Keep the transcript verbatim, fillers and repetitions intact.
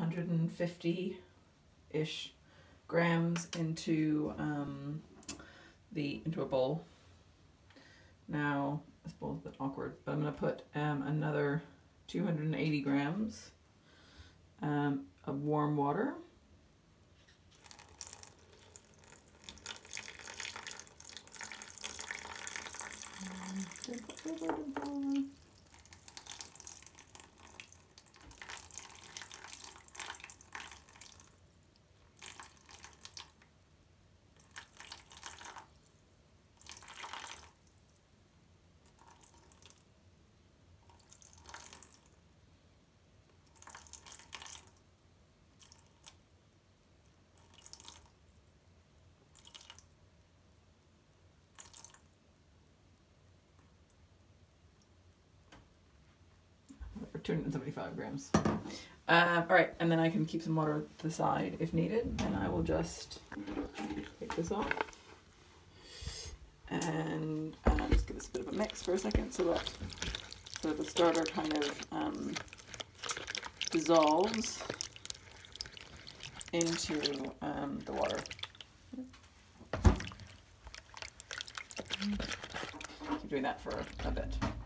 hundred fifty-ish grams into um, the into a bowl. Now this bowl's a bit awkward, but I'm going to put um, another two hundred eighty grams um, of warm water. two hundred seventy-five grams. Um, all right, and then I can keep some water to the side if needed, and I will just take this off and uh, just give this a bit of a mix for a second so that so that the starter kind of um, dissolves into um, the water. Keep doing that for a bit.